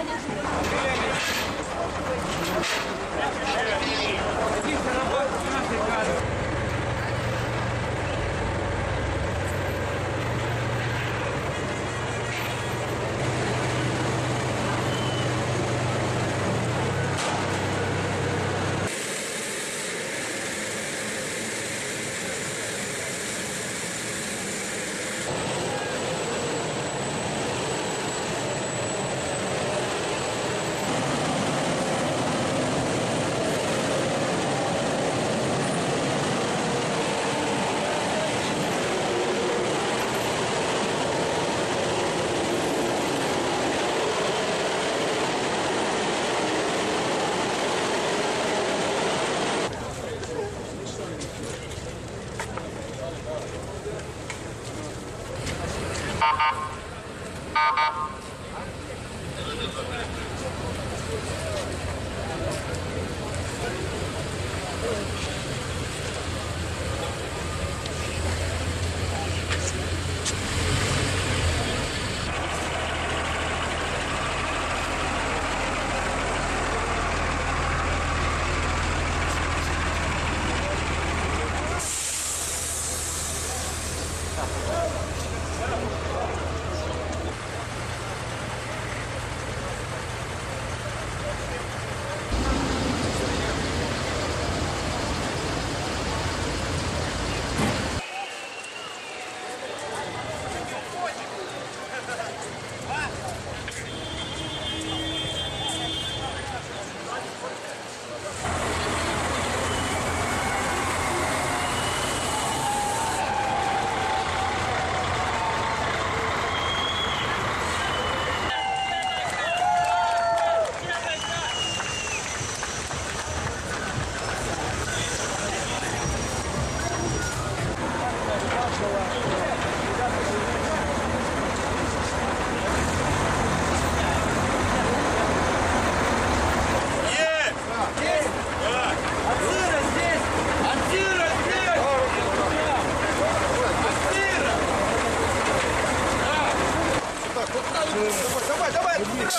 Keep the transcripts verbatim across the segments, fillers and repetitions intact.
Давай, давай, давай!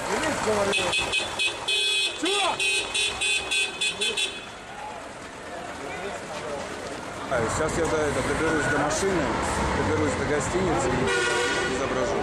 Сейчас я до, это, доберусь до машины, доберусь до гостиницы и изображу.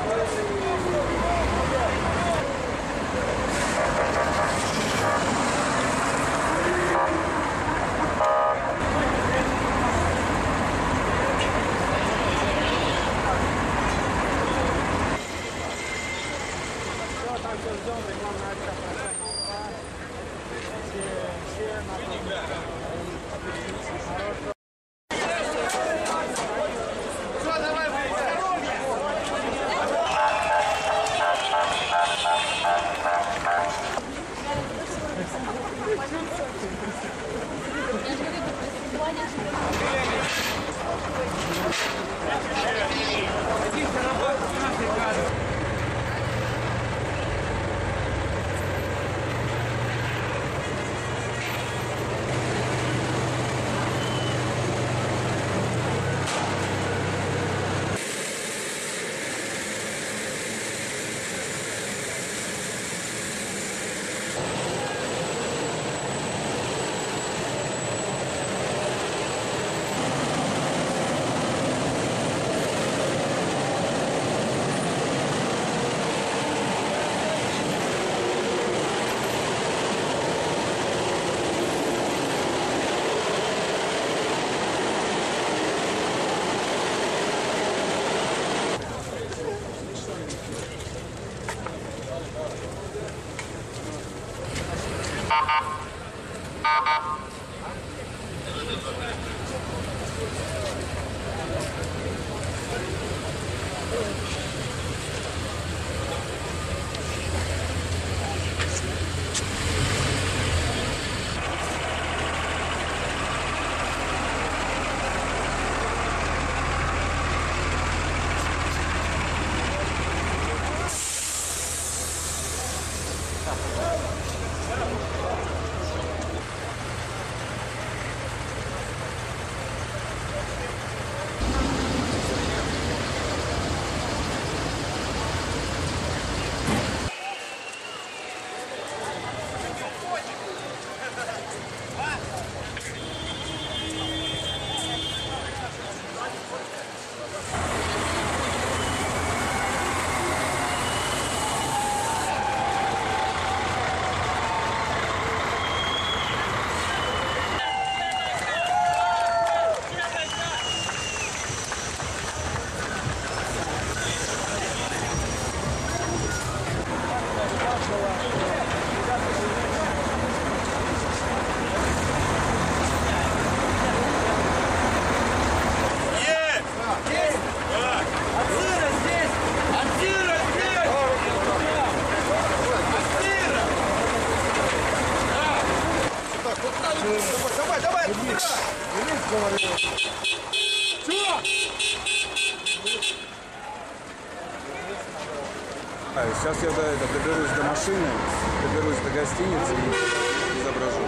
Сейчас я до, это, доберусь до машины, доберусь до гостиницы и изображу.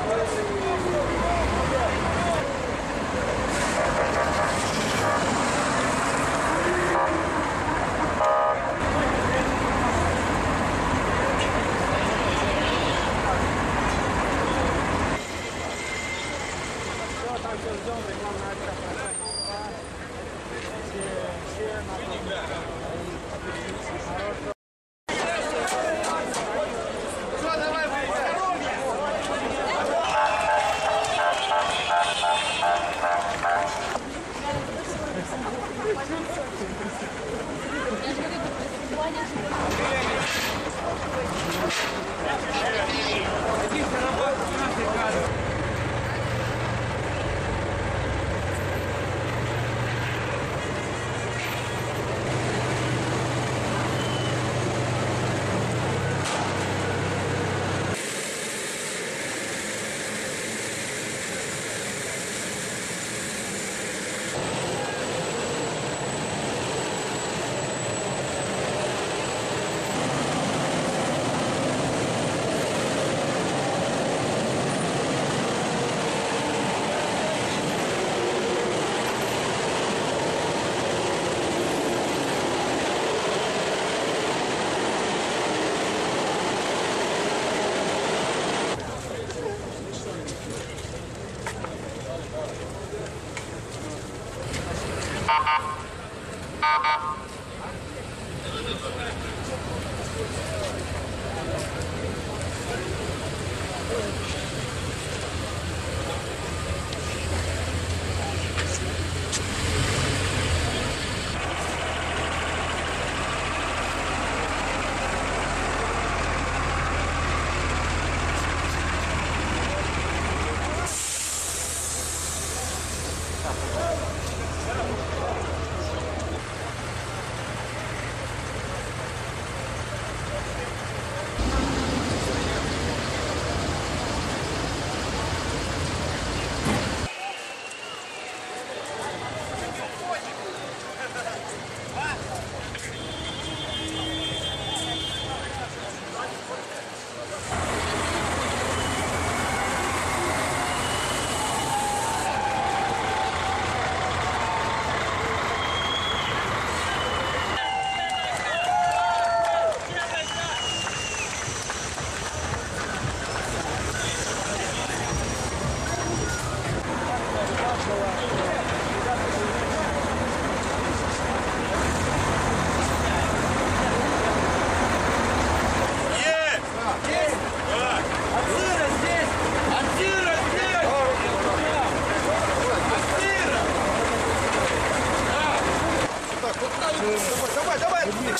Давай, давай, давай!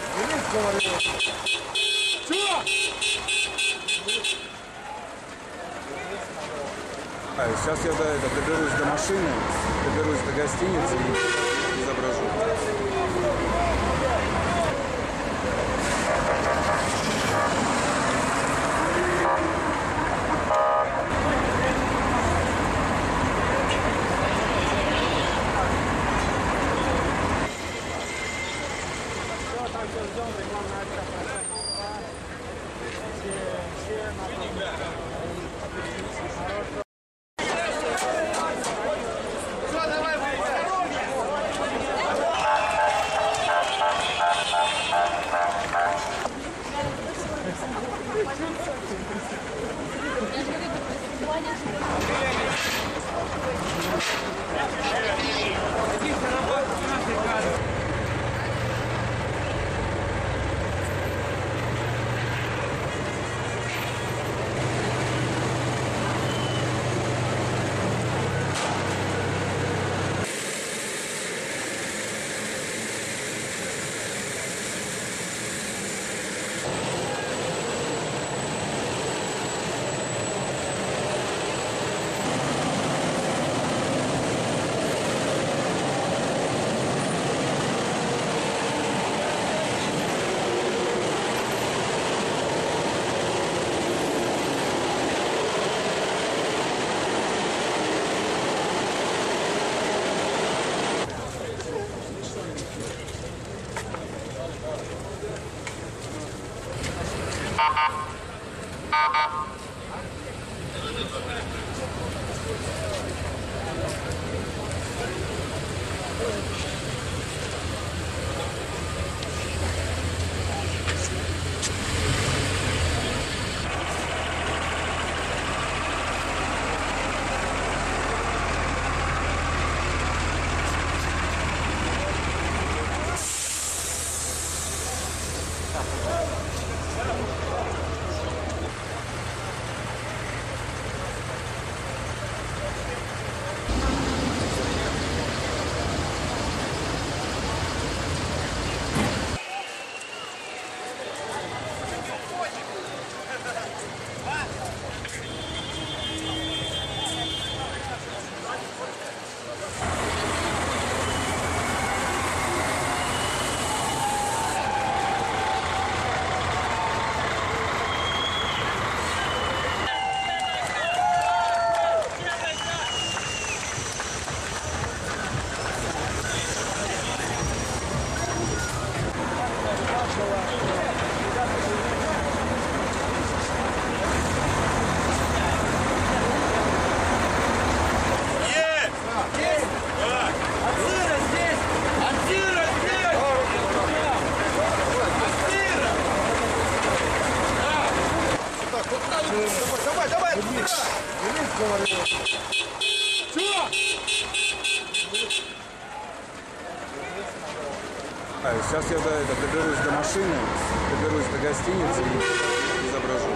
Сейчас я до, это, доберусь до машины, доберусь до гостиницы и изображу. Давай, давай, Сейчас я до, это, доберусь до машины, доберусь до гостиницы и изображу.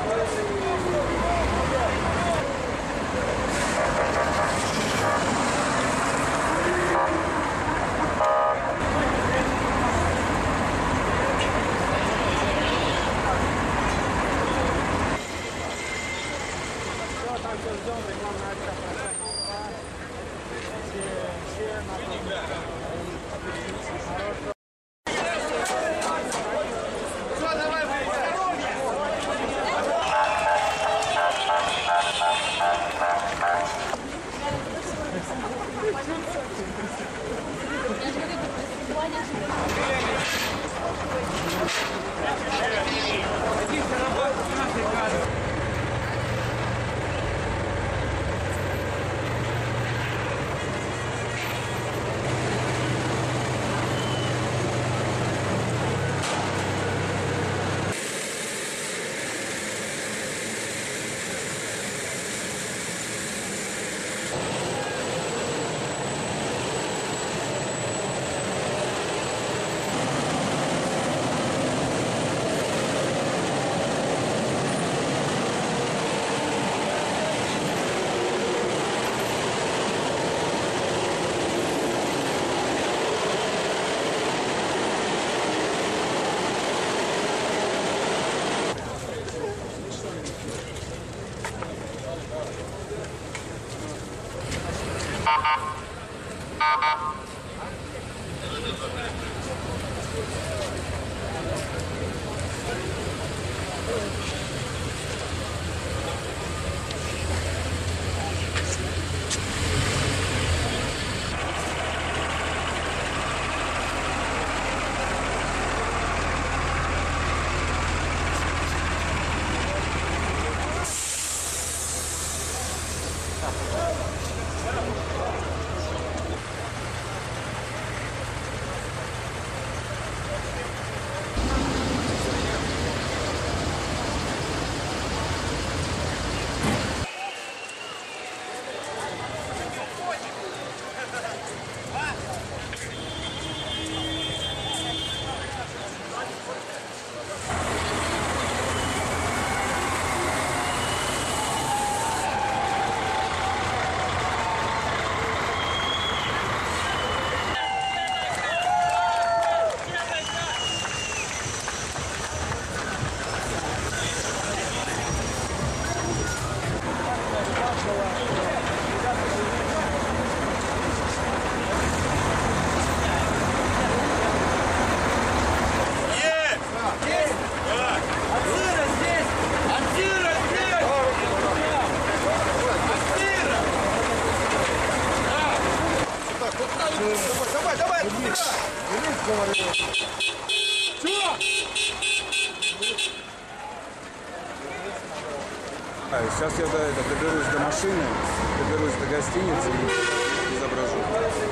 Сейчас я до, это, доберусь до машины, доберусь до гостиницы и изображу.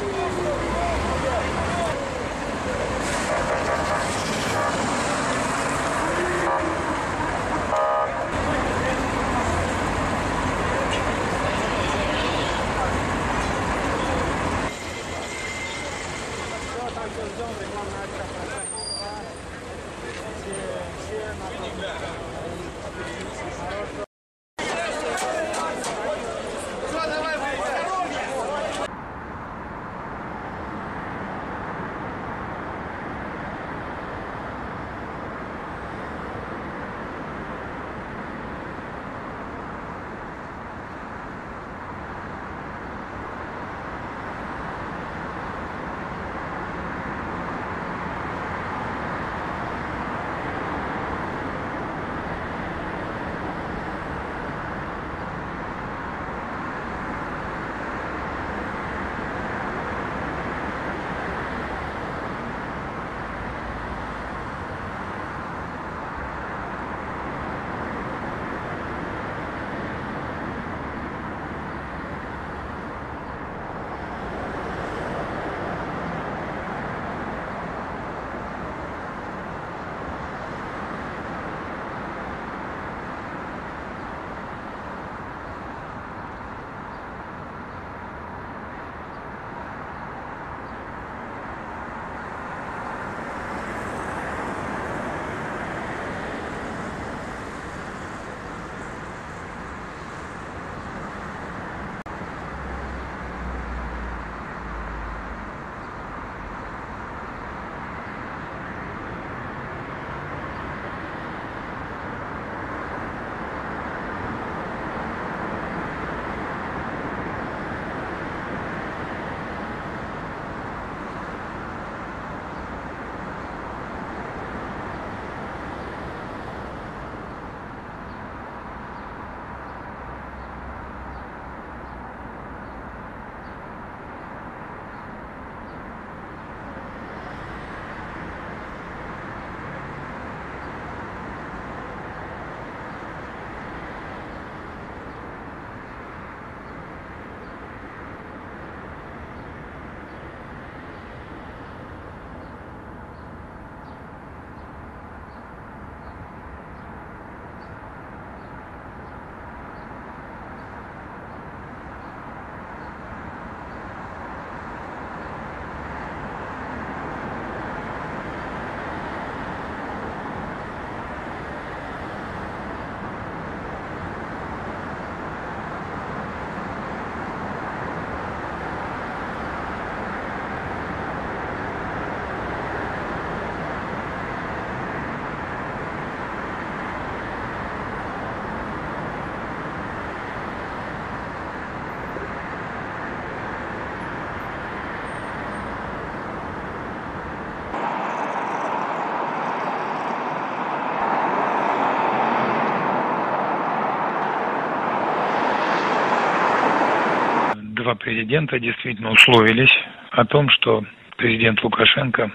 Два президента действительно условились о том, что президент Лукашенко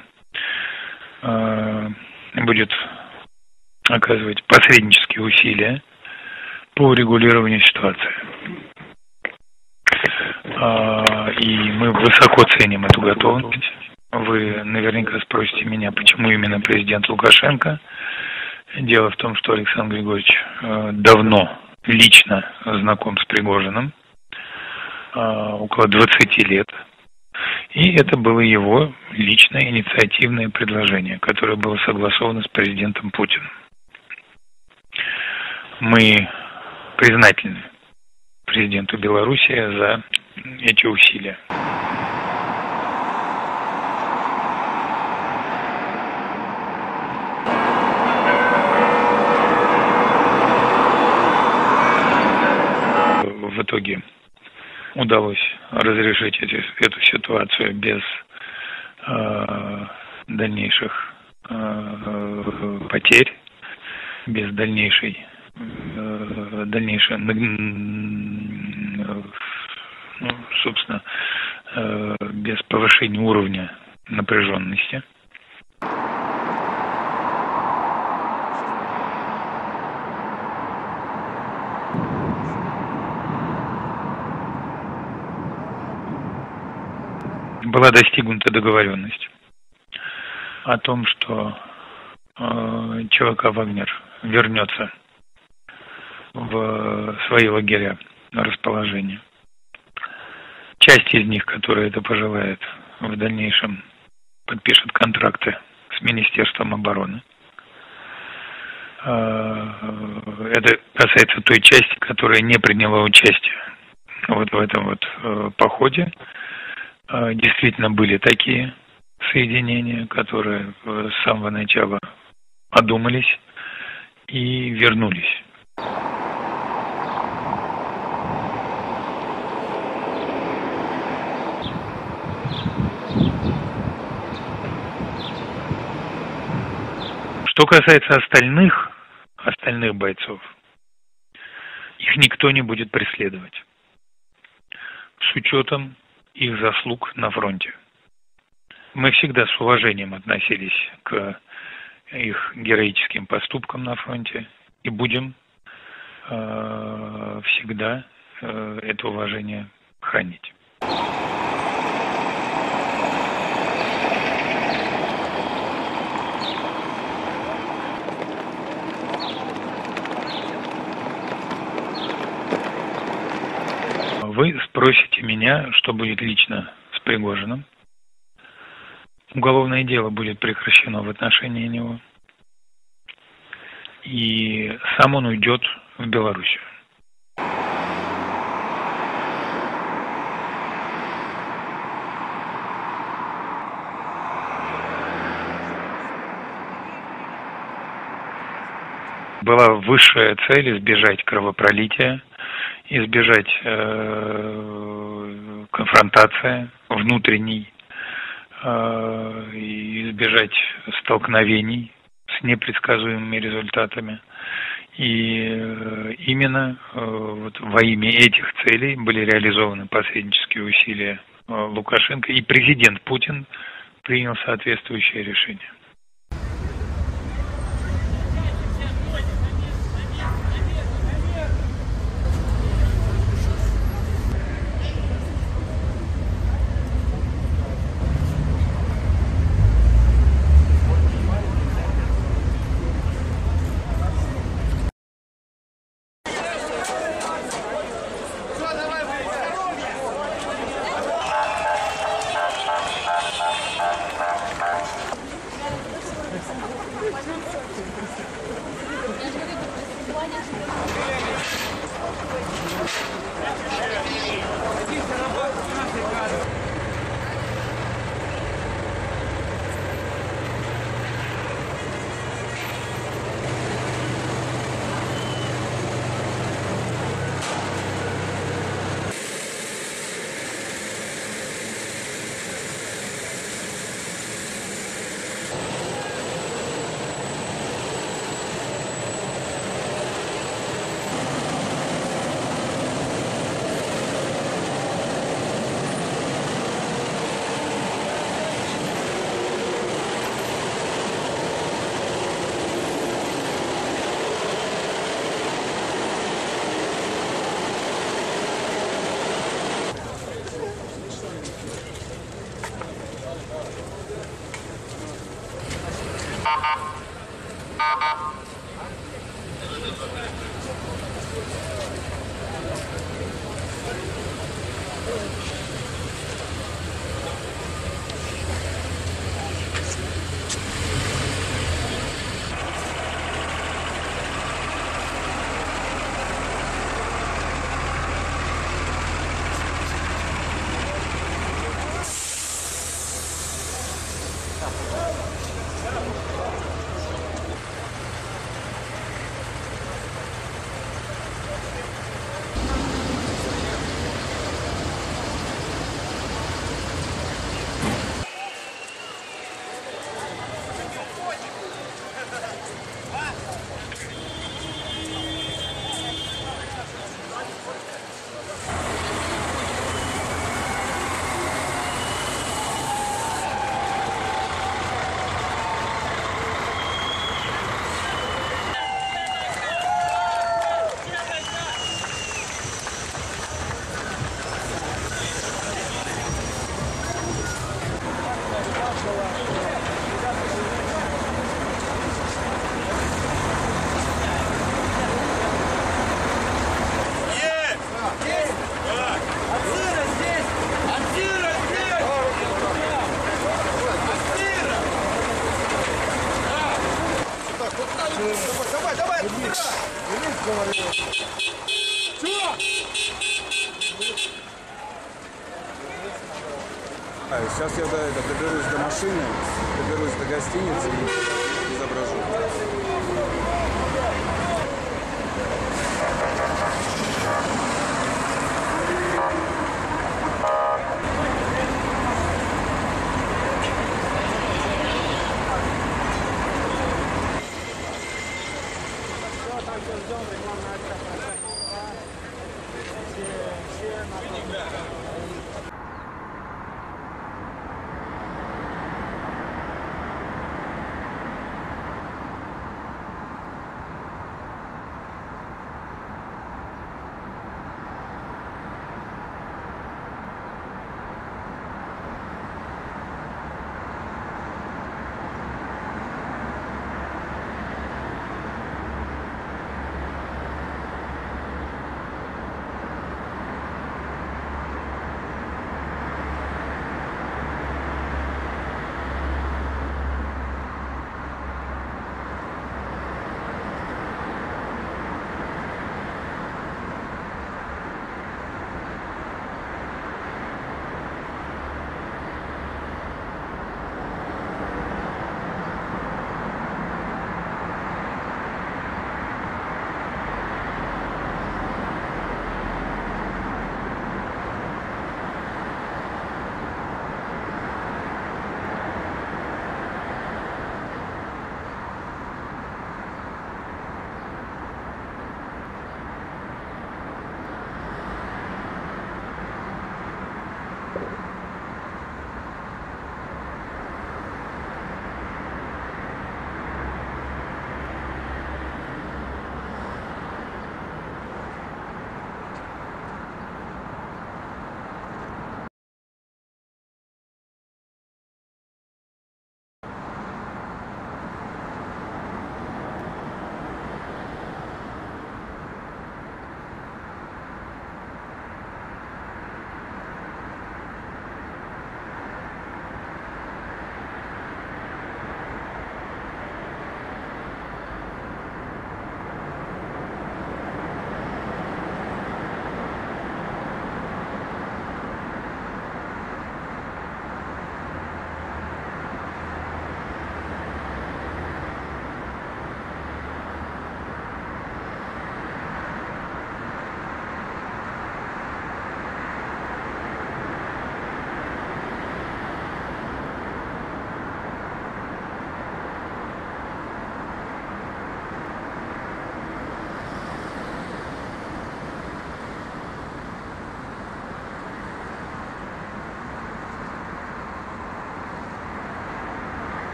э, будет оказывать посреднические усилия по урегулированию ситуации. Э, и мы высоко ценим эту готовность. Вы наверняка спросите меня, почему именно президент Лукашенко. Дело в том, что Александр Григорьевич э, давно лично знаком с Пригожиным, около двадцати лет. И это было его личное инициативное предложение, которое было согласовано с президентом Путиным. Мы признательны президенту Белоруссии за эти усилия. В итоге удалось разрешить эти, эту ситуацию без э, дальнейших э, потерь, без дальнейшей, э, дальнейшей, ну, собственно, э, без повышения уровня напряженности. Была достигнута договоренность о том, что э, ЧВК «Вагнер» вернется в свои лагеря на расположение. Часть из них, которые это пожелает, в дальнейшем подпишет контракты с Министерством обороны. Это касается той части, которая не приняла участие вот в этом вот походе. Действительно были такие соединения, которые с самого начала одумались и вернулись. Что касается остальных, остальных бойцов, их никто не будет преследовать с учетом их заслуг на фронте. Мы всегда с уважением относились к их героическим поступкам на фронте и будем э, всегда э, это уважение хранить. Вы спросите меня, что будет лично с Пригожиным. Уголовное дело будет прекращено в отношении него. И сам он уйдет в Белоруссию. Была высшая цель избежать кровопролития, избежать э, конфронтации внутренней, э, избежать столкновений с непредсказуемыми результатами. И э, именно э, вот во имя этих целей были реализованы посреднические усилия э, Лукашенко, и президент Путин принял соответствующее решение. Сейчас я до, это, доберусь до машины, доберусь до гостиницы и изображу.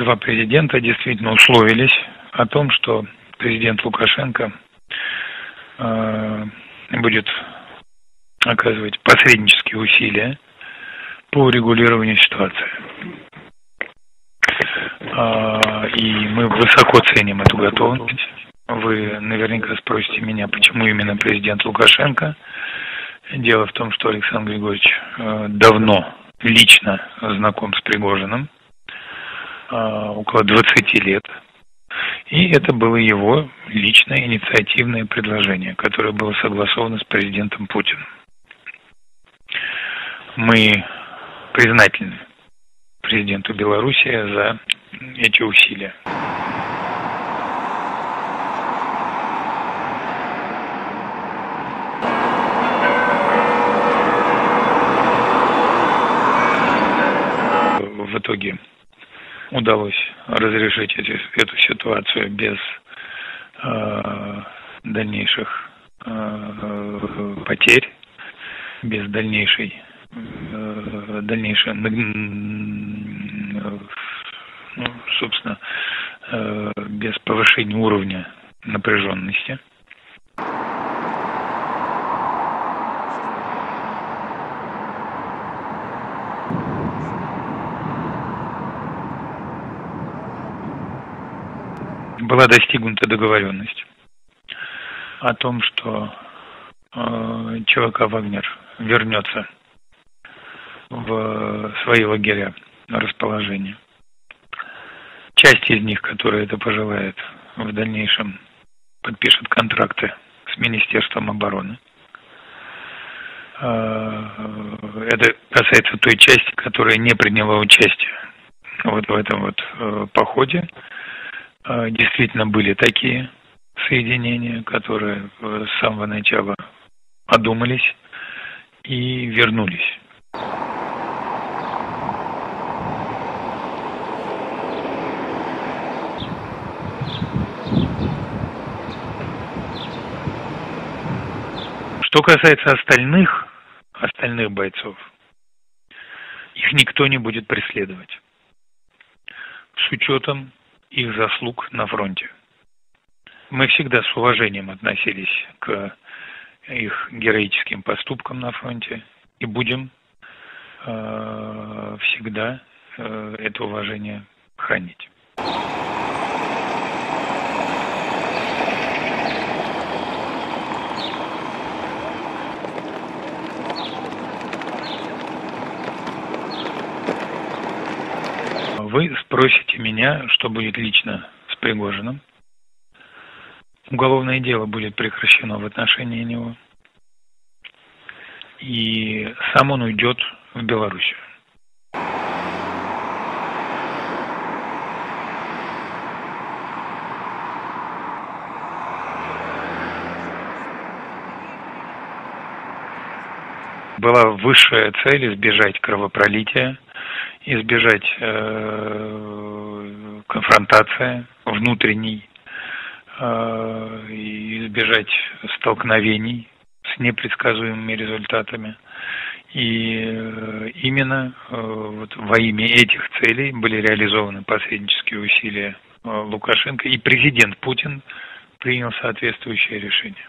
два президента действительно условились о том, что президент Лукашенко э, будет оказывать посреднические усилия по урегулированию ситуации. Э, и мы высоко ценим эту готовность. Вы наверняка спросите меня, почему именно президент Лукашенко. Дело в том, что Александр Григорьевич э, давно лично знаком с Пригожиным, э, около двадцати лет. И это было его личное инициативное предложение, которое было согласовано с президентом Путиным. Мы признательны президенту Белоруссии за эти усилия. В итоге удалось разрешить эти, эту ситуацию без э, дальнейших э, потерь, без дальнейшей, э, дальнейшей, ну, собственно, э, без повышения уровня напряженности. Была достигнута договоренность о том, что э, ЧВК «Вагнер» вернется в свои лагеря расположения. Часть из них, которые это пожелает, в дальнейшем подпишет контракты с Министерством обороны. Э, это касается той части, которая не приняла участие вот в этом вот э, походе. Действительно были такие соединения, которые с самого начала одумались и вернулись. Что касается остальных, остальных бойцов, их никто не будет преследовать с учетом их заслуг на фронте. Мы всегда с уважением относились к их героическим поступкам на фронте и будем э, всегда э, это уважение хранить. Вы спросите меня, что будет лично с Пригожиным. Уголовное дело будет прекращено в отношении него. И сам он уйдет в Белоруссию. Была высшая цель избежать кровопролития, избежать э, конфронтации внутренней, э, избежать столкновений с непредсказуемыми результатами. И э, именно э, вот во имя этих целей были реализованы посреднические усилия э, Лукашенко, и президент Путин принял соответствующее решение.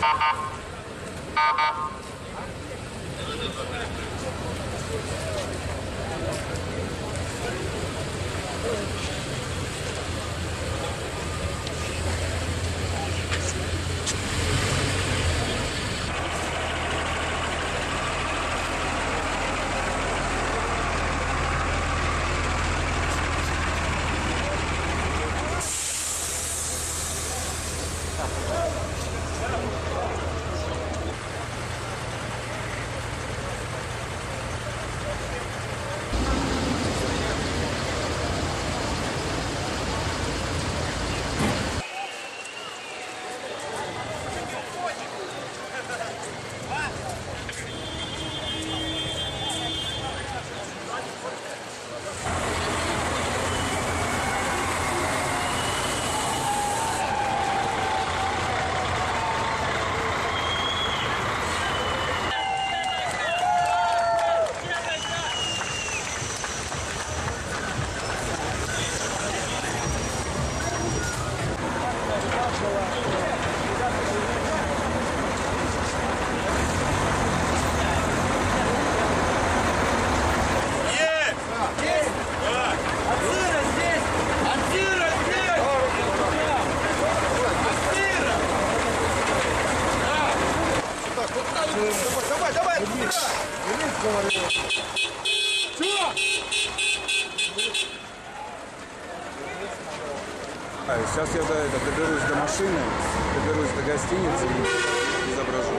Давай, давай, давай! Сейчас я до, это, доберусь до машины, доберусь до гостиницы и изображу.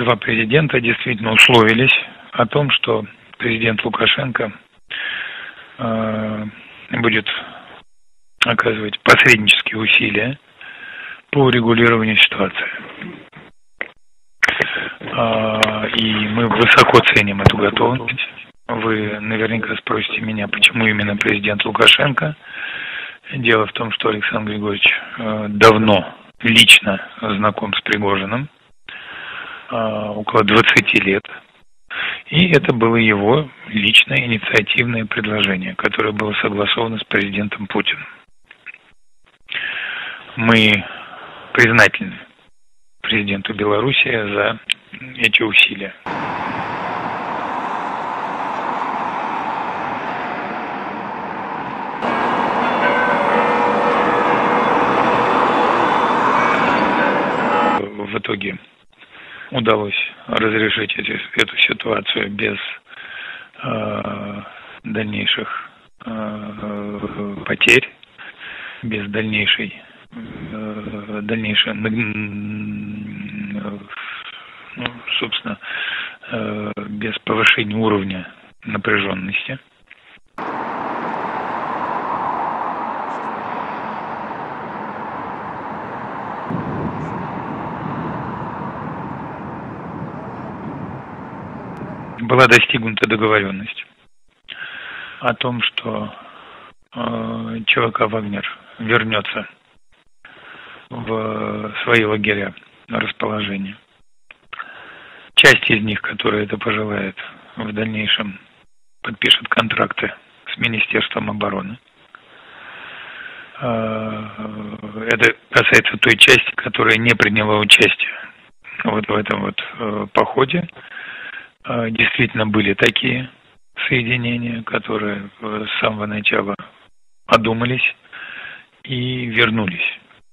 два президента действительно условились о том, что президент Лукашенко э, будет оказывать посреднические усилия по урегулированию ситуации. Э, и мы высоко ценим эту готовность. Вы наверняка спросите меня, почему именно президент Лукашенко. Дело в том, что Александр Григорьевич э, давно лично знаком с Пригожиным, э, около двадцати лет. И это было его личное инициативное предложение, которое было согласовано с президентом Путиным. Мы признательны президенту Белоруссии за эти усилия. В итоге удалось разрешить эти, эту ситуацию без э, дальнейших э, потерь, без дальнейшей, э, дальнейшей, ну, собственно, э, без повышения уровня напряженности. Была достигнута договоренность о том, что э, ЧВК «Вагнер» вернется в свои лагеря расположения. Часть из них, которая это пожелает, в дальнейшем подпишет контракты с Министерством обороны. Э, это касается той части, которая не приняла участие вот в этом вот э, походе. Действительно были такие соединения, которые с самого начала одумались и вернулись.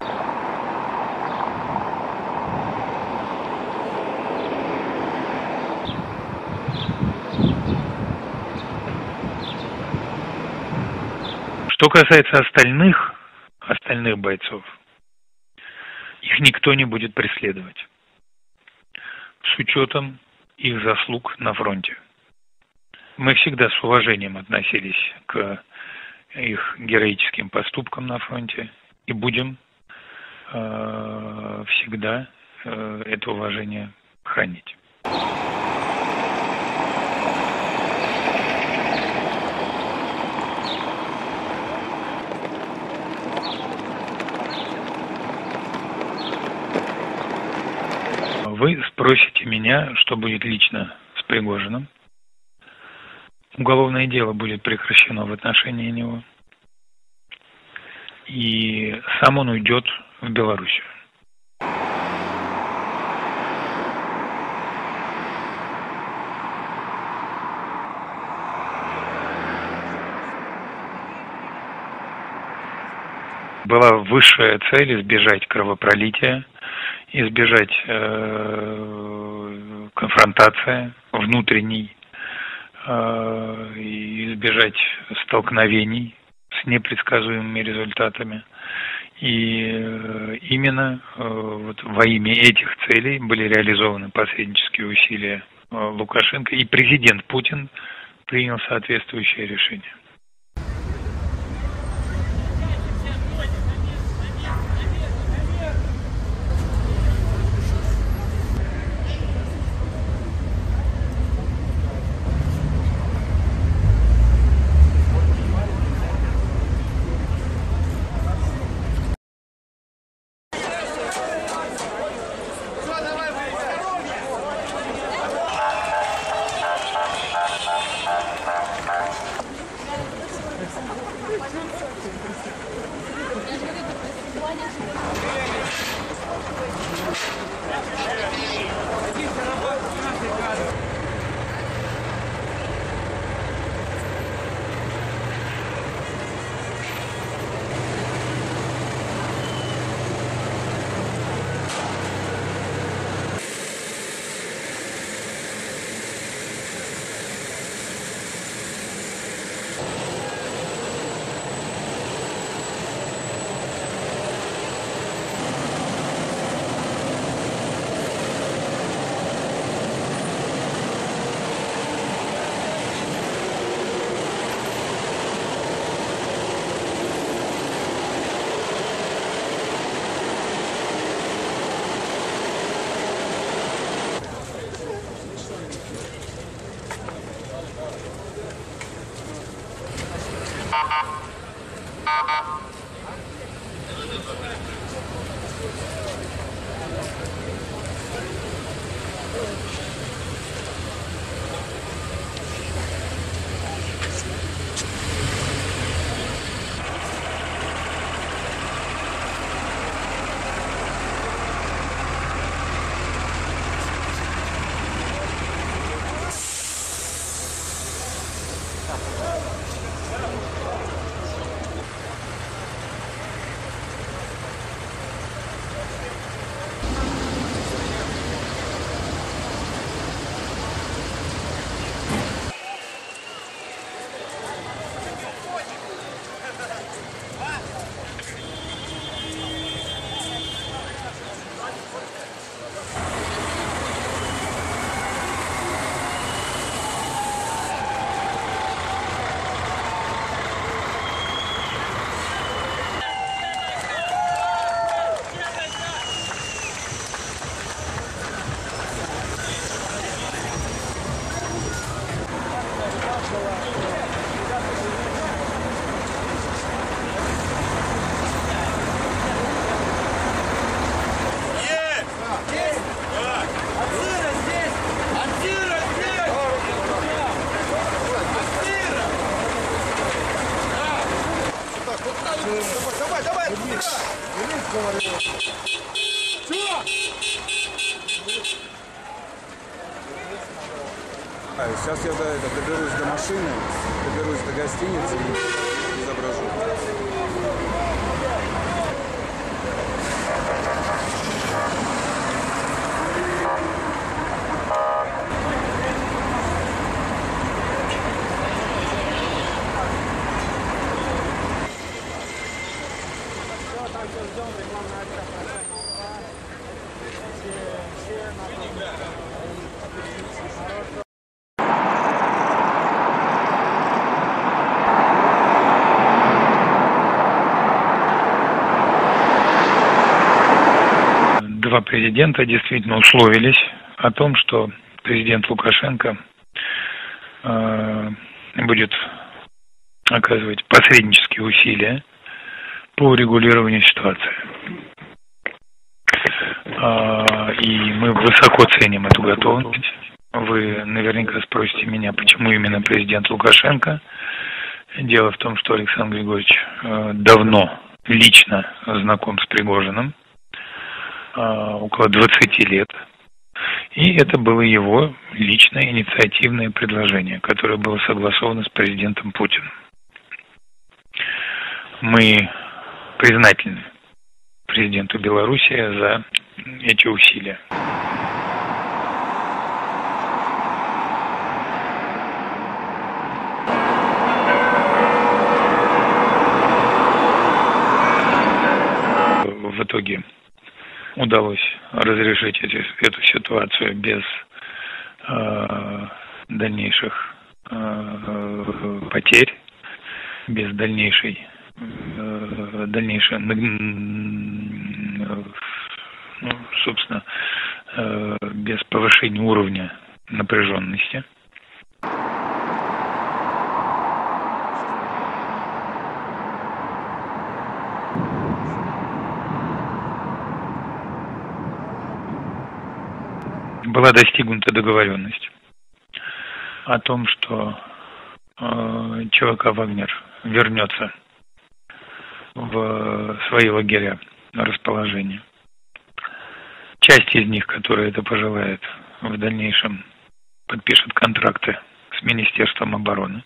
Что касается остальных, остальных бойцов, их никто не будет преследовать с учетом их заслуг на фронте. Мы всегда с уважением относились к их героическим поступкам на фронте и будем э, всегда э, это уважение хранить. Вы спросите меня, что будет лично с Пригожиным. Уголовное дело будет прекращено в отношении него. И сам он уйдет в Белоруссию. Была высшая цель избежать кровопролития, избежать э, конфронтации внутренней, э, избежать столкновений с непредсказуемыми результатами. И э, именно э, вот во имя этих целей были реализованы посреднические усилия э, Лукашенко, и президент Путин принял соответствующее решение. Давай, давай, давай! Сейчас я до, это, доберусь до машины, доберусь до гостиницы и изображу. Два президента действительно условились о том, что президент Лукашенко э, будет оказывать посреднические усилия по урегулированию ситуации. Э, и мы высоко ценим эту готовность. Вы наверняка спросите меня, почему именно президент Лукашенко. Дело в том, что Александр Григорьевич э, давно лично знаком с Пригожиным, около двадцати лет. И это было его личное инициативное предложение, которое было согласовано с президентом Путиным. Мы признательны президенту Белоруссии за эти усилия. В итоге удалось разрешить эти, эту ситуацию без э, дальнейших э, потерь, без дальнейшей, э, дальнейшей, ну, собственно, э, без повышения уровня напряженности. Была достигнута договоренность о том, что э, ЧВК «Вагнер» вернется в свои лагеря расположения. Часть из них, которые это пожелает, в дальнейшем подпишет контракты с Министерством обороны.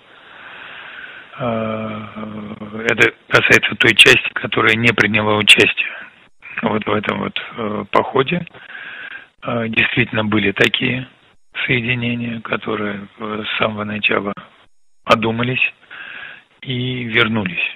Э, это касается той части, которая не приняла участие вот в этом вот э, походе. Действительно были такие соединения, которые с самого начала одумались и вернулись.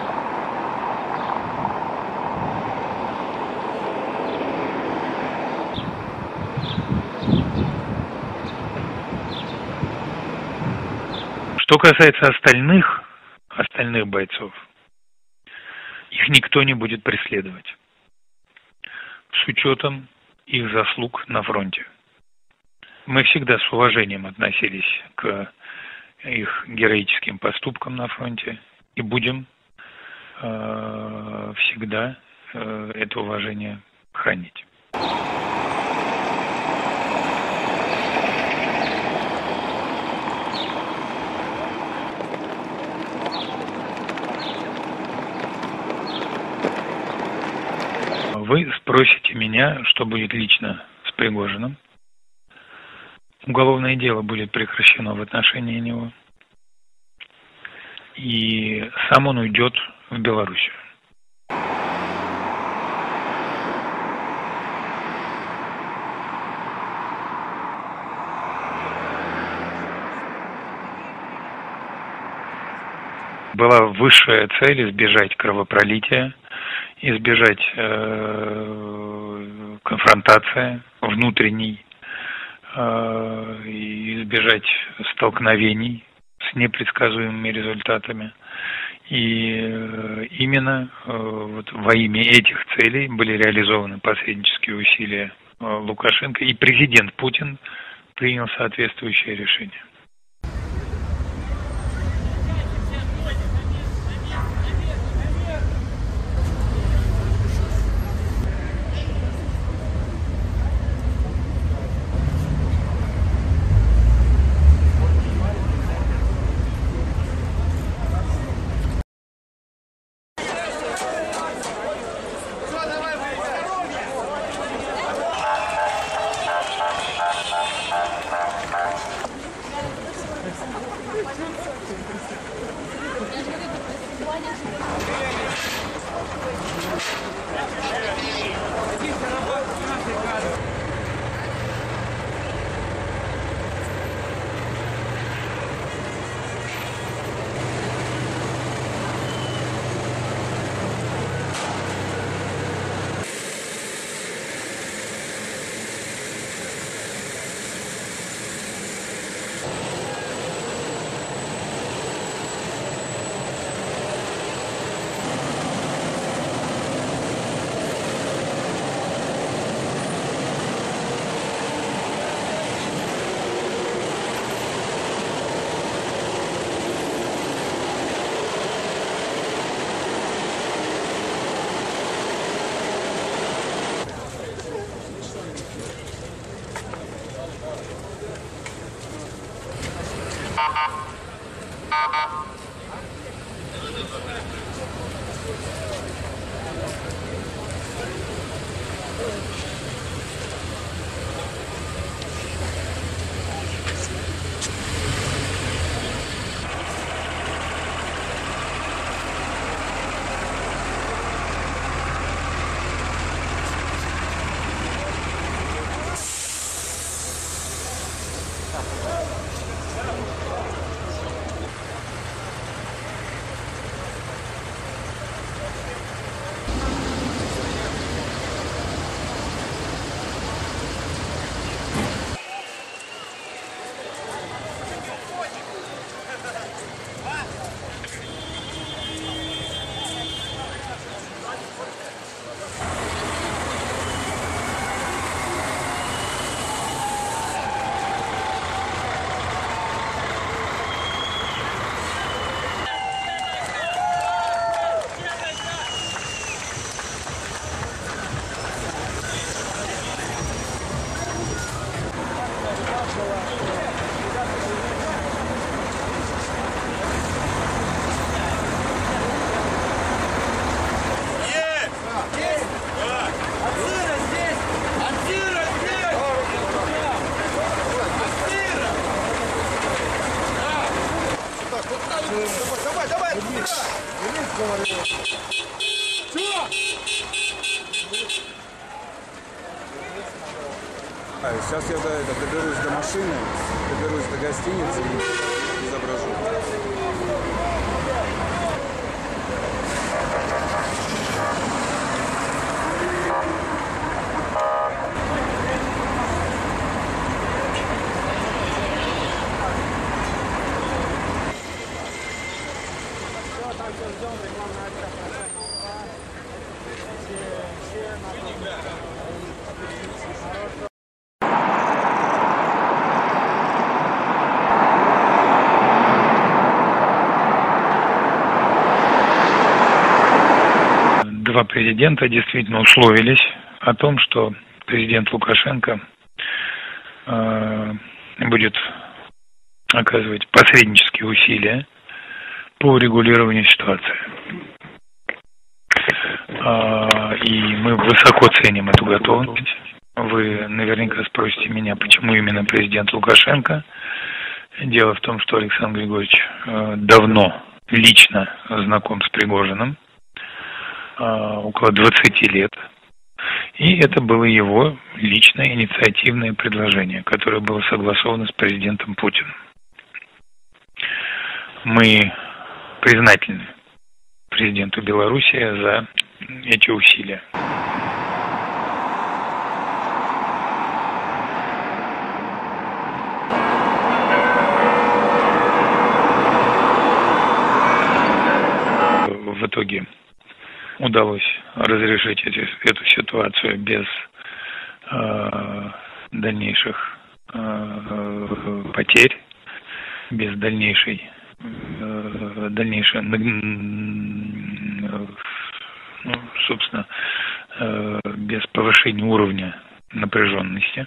Что касается остальных, остальных бойцов, их никто не будет преследовать с учетом их заслуг на фронте. Мы всегда с уважением относились к их героическим поступкам на фронте и будем э, э, всегда э, это уважение хранить. Вы спросите меня, что будет лично с Пригожиным. Уголовное дело будет прекращено в отношении него. И сам он уйдет в Белоруссию. Была высшая цель избежать кровопролития, избежать э, конфронтации внутренней, э, и избежать столкновений с непредсказуемыми результатами. И э, именно э, вот во имя этих целей были реализованы посреднические усилия э, Лукашенко, и президент Путин принял соответствующее решение. Давай, давай, давай! Сейчас я до, это, доберусь до машины, доберусь до гостиницы и изображу. два президента действительно условились о том, что президент Лукашенко э, будет оказывать посреднические усилия по урегулированию ситуации. Э, и мы высоко ценим эту готовность. Вы наверняка спросите меня, почему именно президент Лукашенко. Дело в том, что Александр Григорьевич э, давно лично знаком с Пригожиным, э, около двадцати лет. И это было его личное инициативное предложение, которое было согласовано с президентом Путиным. Мы признательны президенту Белоруссии за эти усилия. В итоге удалось разрешить эти, эту ситуацию без э, дальнейших э, потерь, без дальнейшей, э, дальнейшей, ну, собственно, э, без повышения уровня напряженности.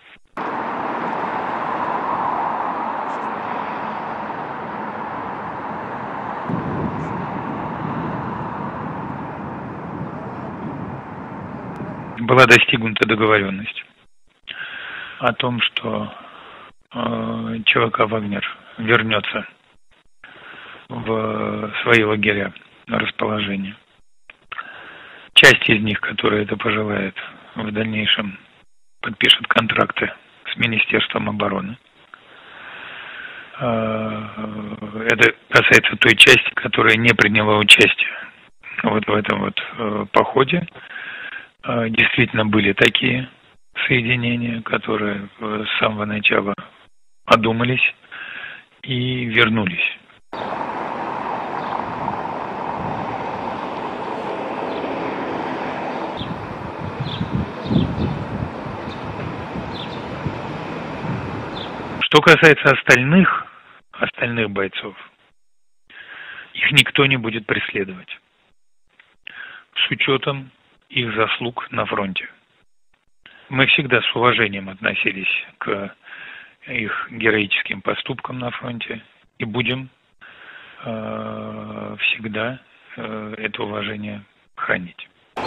Была достигнута договоренность о том, что э, ЧВК «Вагнер» вернется в свои лагеря расположения. Часть из них, которая это пожелает, в дальнейшем подпишет контракты с Министерством обороны. Э, это касается той части, которая не приняла участие вот в этом вот э, походе. Действительно были такие соединения, которые с самого начала одумались и вернулись. Что касается остальных, остальных бойцов, их никто не будет преследовать с учетом их заслуг на фронте. Мы всегда с уважением относились к их героическим поступкам на фронте и будем э, всегда э, это уважение хранить.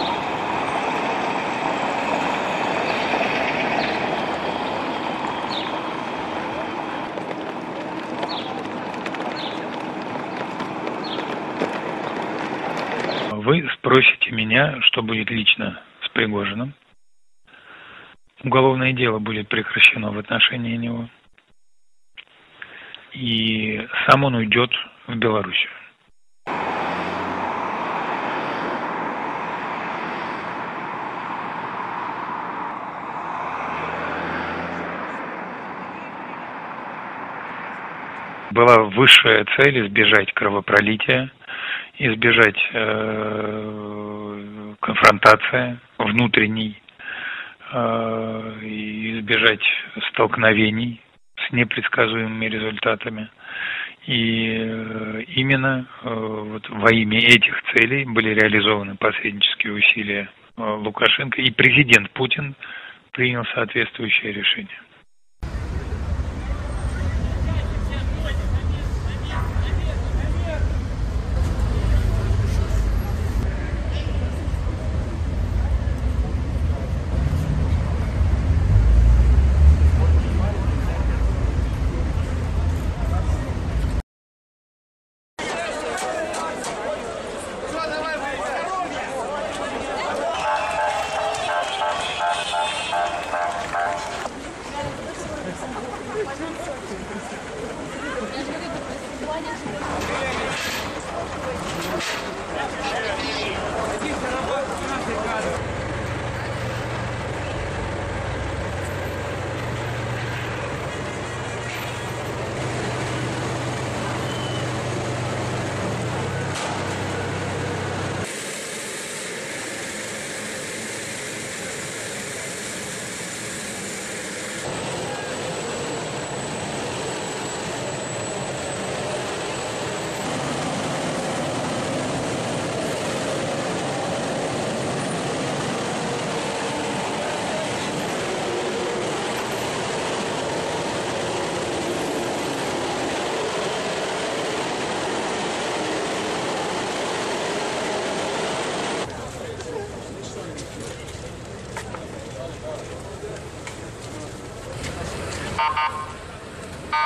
Вы спросите меня, что будет лично с Пригожиным. Уголовное дело будет прекращено в отношении него. И сам он уйдет в Белоруссию. Была высшая цель избежать кровопролития, избежать э, конфронтации внутренней, э, избежать столкновений с непредсказуемыми результатами. И э, именно э, вот во имя этих целей были реализованы посреднические усилия э, Лукашенко, и президент Путин принял соответствующее решение.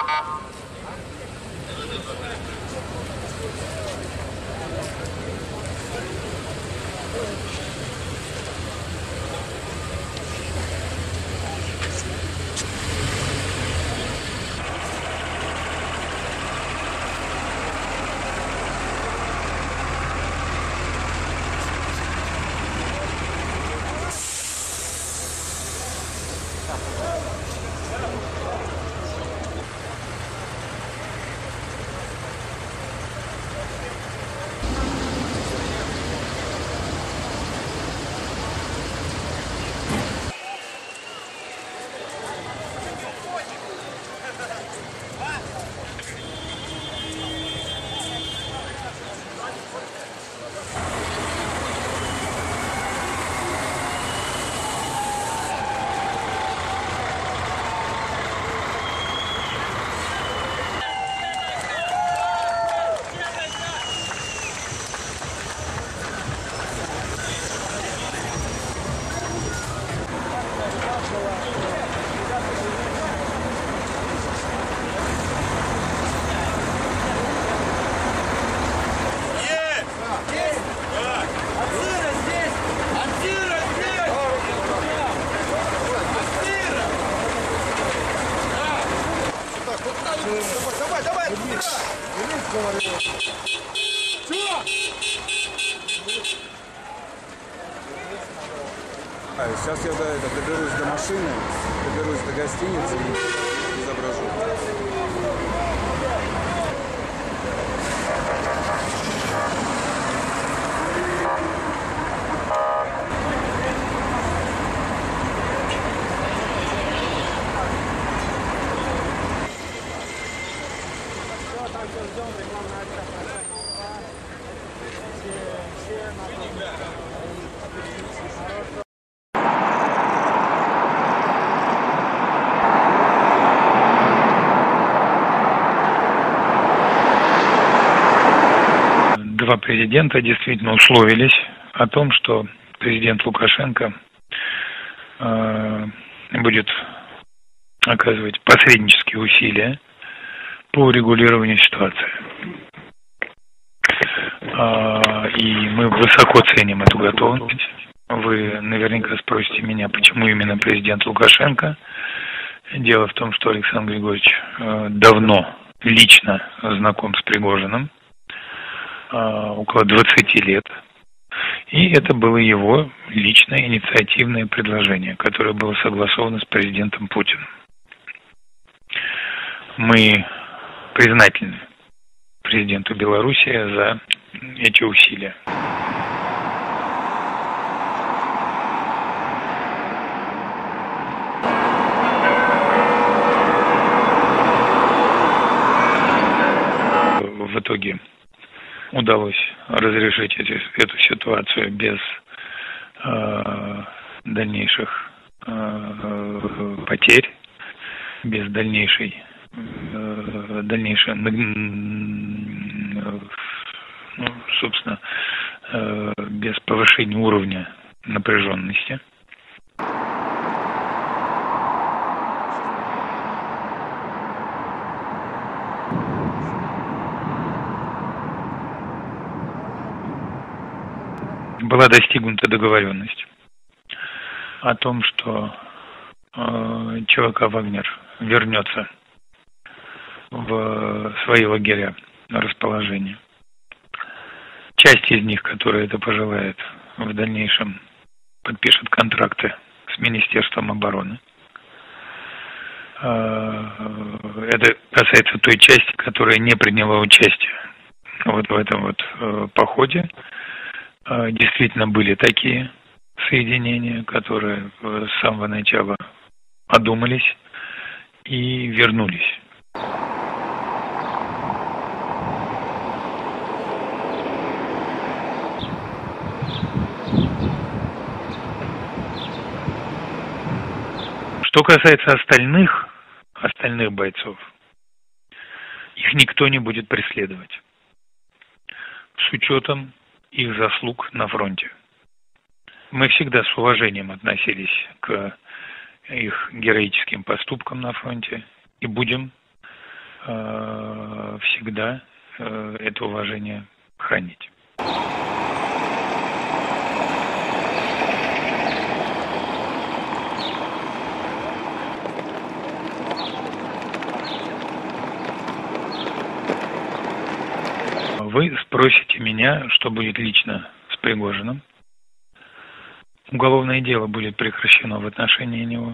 Давай, давай, давай! Сейчас я до, это, доберусь до машины, доберусь до гостиницы и изображу. Два президента действительно условились о том, что президент Лукашенко э, будет оказывать посреднические усилия по урегулированию ситуации. Э, и мы высоко ценим эту готовность. Вы наверняка спросите меня, почему именно президент Лукашенко. Дело в том, что Александр Григорьевич э, давно лично знаком с Пригожиным, около двадцати лет. И это было его личное инициативное предложение, которое было согласовано с президентом Путиным. Мы признательны президенту Белоруссии за эти усилия. В итоге удалось разрешить эти, эту ситуацию без э, дальнейших э, потерь, без дальнейшей, э, дальнейшей, ну, собственно, э, без повышения уровня напряженности. Была достигнута договоренность о том, что э, ЧВК «Вагнер» вернется в свои лагеря расположения. Часть из них, которые это пожелает, в дальнейшем подпишет контракты с Министерством обороны. Э, это касается той части, которая не приняла участие вот в этом вот э, походе. Действительно были такие соединения, которые с самого начала одумались и вернулись. Что касается остальных, остальных бойцов, их никто не будет преследовать с учетом их заслуг на фронте. Мы всегда с уважением относились к их героическим поступкам на фронте и будем э, всегда э, это уважение хранить. Вы спросите меня, что будет лично с Пригожиным. Уголовное дело будет прекращено в отношении него.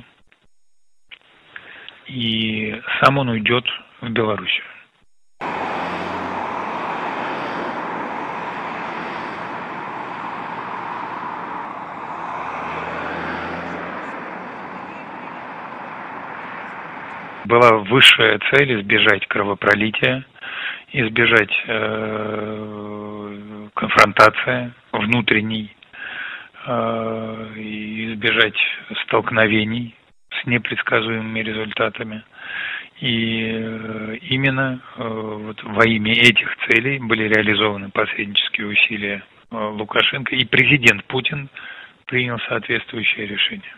И сам он уйдет в Белоруссию. Была высшая цель избежать кровопролития, избежать э, конфронтации внутренней, э, избежать столкновений с непредсказуемыми результатами. И э, именно э, вот во имя этих целей были реализованы посреднические усилия э, Лукашенко, и президент Путин принял соответствующее решение.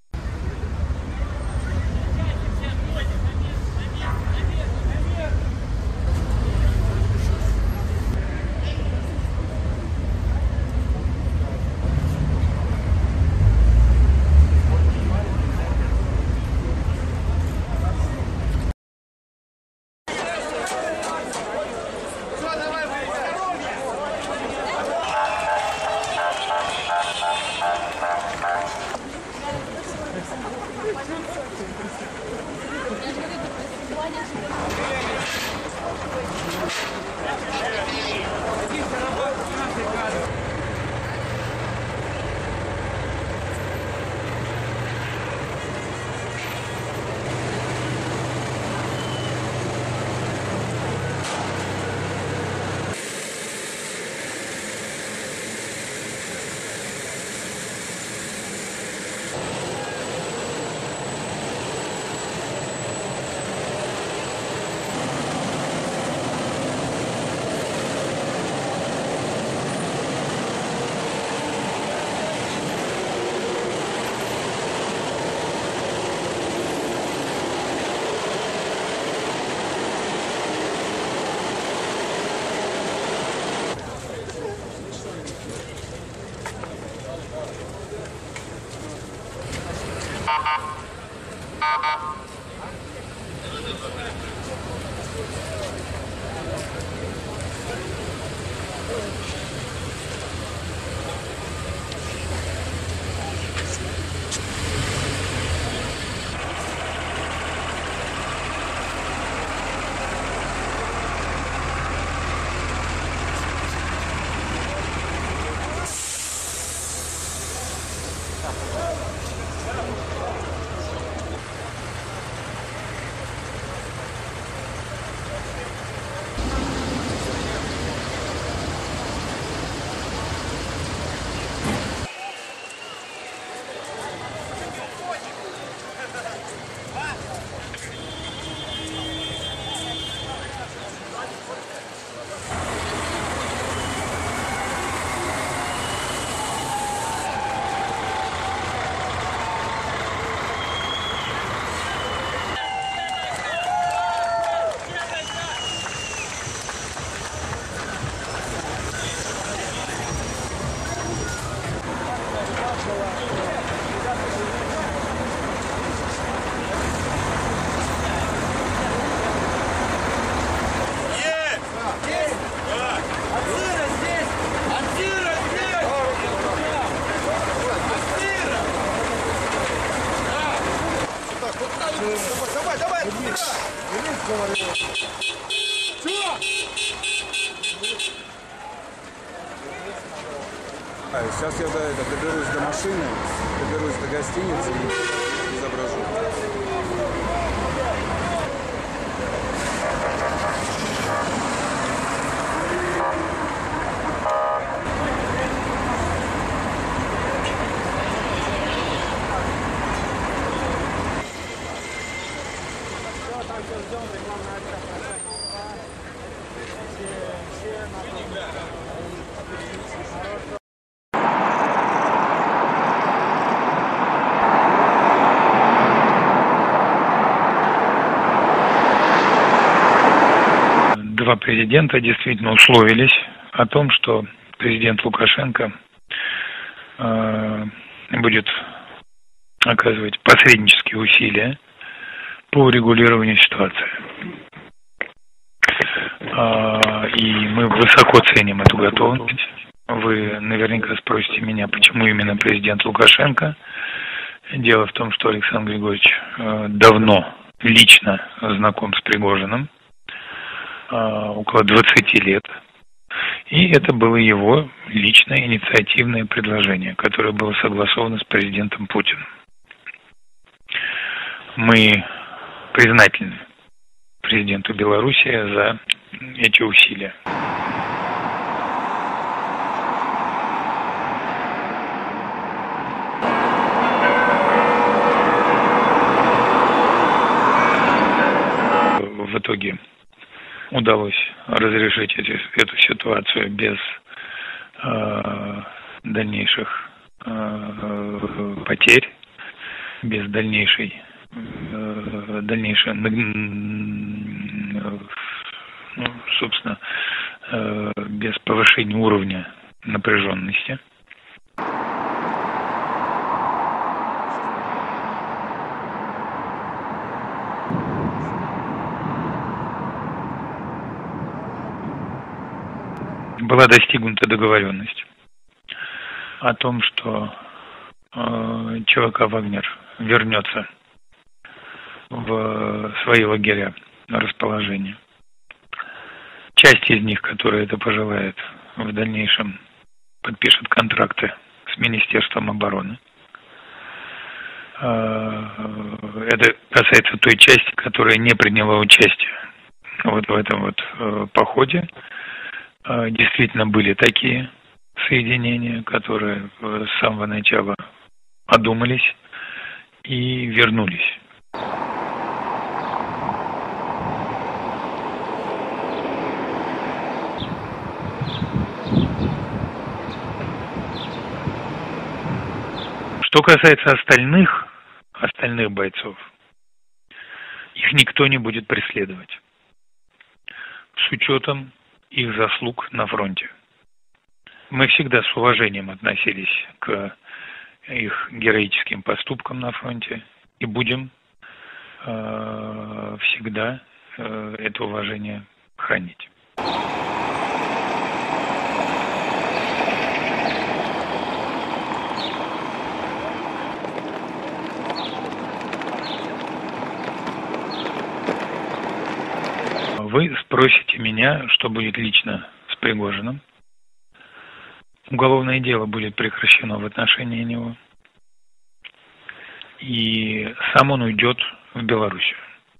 Давай, давай, давай! Сейчас я до, это, доберусь до машины, доберусь до гостиницы и изображу. два президента действительно условились о том, что президент Лукашенко э, будет оказывать посреднические усилия по урегулированию ситуации. Э, и мы высоко ценим эту готовность. Вы наверняка спросите меня, почему именно президент Лукашенко. Дело в том, что Александр Григорьевич э, давно лично знаком с Пригожиным, э, около двадцати лет. И это было его личное инициативное предложение, которое было согласовано с президентом Путиным. Мы признательны президенту Белоруссии за эти усилия. В итоге удалось разрешить эти, эту ситуацию без э, дальнейших э, потерь, без дальнейшей, э, дальнейшей, ну, собственно, э, без повышения уровня напряженности. Была достигнута договоренность о том, что э, ЧВК «Вагнер» вернется в свои лагеря расположения. Часть из них, которая это пожелает, в дальнейшем подпишет контракты с Министерством обороны. Э, это касается той части, которая не приняла участие вот в этом вот э, походе. Действительно были такие соединения, которые с самого начала одумались и вернулись. Что касается остальных, остальных бойцов, их никто не будет преследовать с учетом их заслуг на фронте. Мы всегда с уважением относились к их героическим поступкам на фронте и будем э, всегда э, это уважение хранить. Вы спросите меня, что будет лично с Пригожиным. Уголовное дело будет прекращено в отношении него. И сам он уйдет в Белоруссию.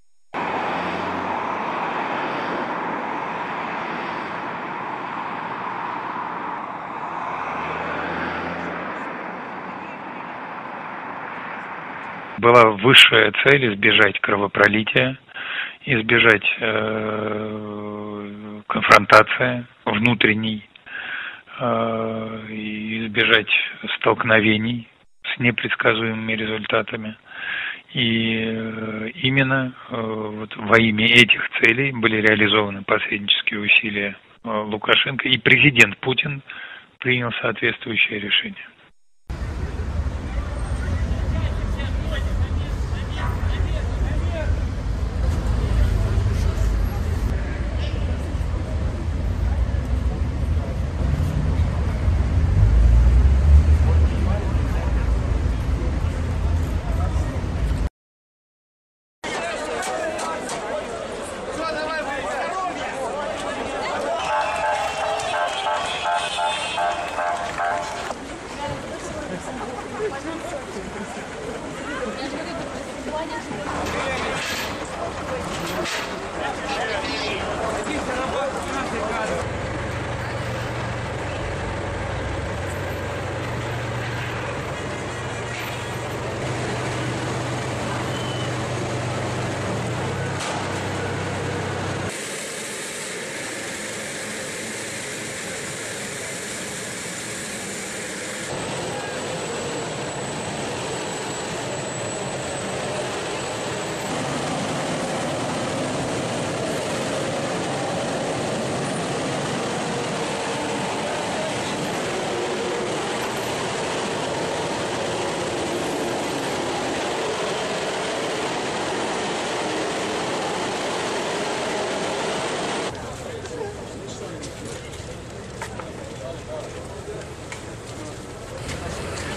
Была высшая цель избежать кровопролития, избежать э, конфронтации внутренней, э, избежать столкновений с непредсказуемыми результатами. И э, именно э, вот во имя этих целей были реализованы посреднические усилия э, Лукашенко, и президент Путин принял соответствующее решение.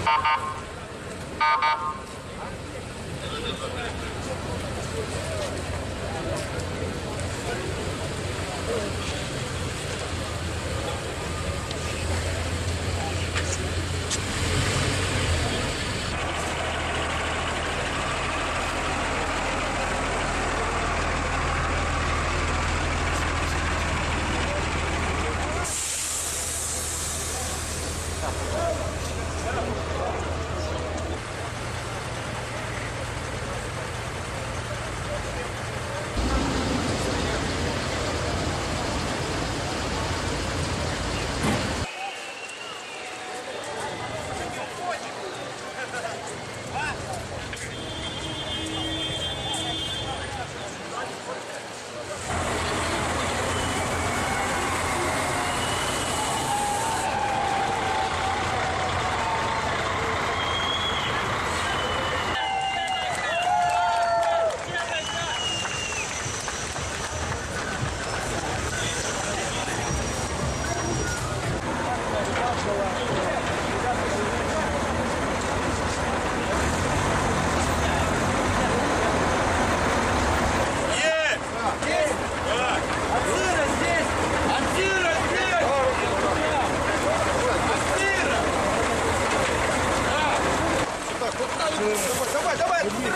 Давай, давай, давай!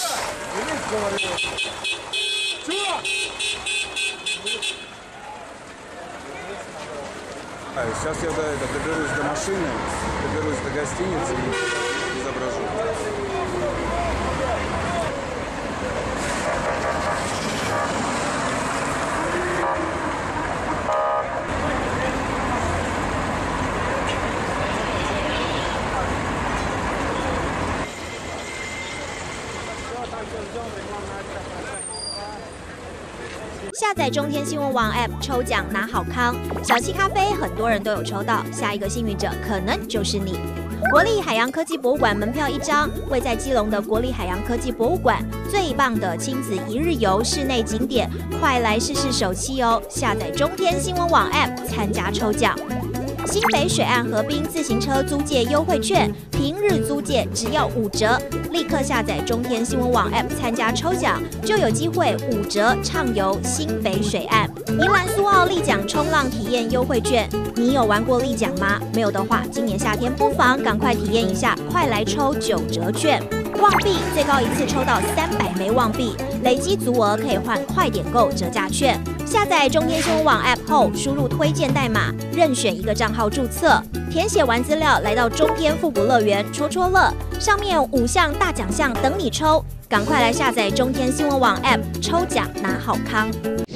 Сейчас я до, это, доберусь до машины, доберусь до гостиницы и изображу. 下载中天新闻网 App 抽奖拿好康，小七咖啡很多人都有抽到，下一个幸运者可能就是你。国立海洋科技博物馆门票一张，位在基隆的国立海洋科技博物馆，最棒的亲子一日游室内景点，快来试试手气哦！下载中天新闻网 App 参加抽奖。新北水岸河滨自行车租借优惠券，平日租借只要五折，立刻下载中天新闻网 App 参加抽奖，就有机会五折畅游新北水岸。宜兰苏澳立桨冲浪体验优惠券，你有玩过立桨吗？没有的话，今年夏天不妨赶快体验一下，快来抽九折券。旺币最高一次抽到三百枚旺币，累积足额可以换快点购折价券。下载中天新闻网 App 后，输入推荐代码，任选一个账号注册，填写完资料，来到中天复古乐园戳戳乐，上面五项大奖项等你抽，赶快来下载中天新闻网 App 抽奖拿好康。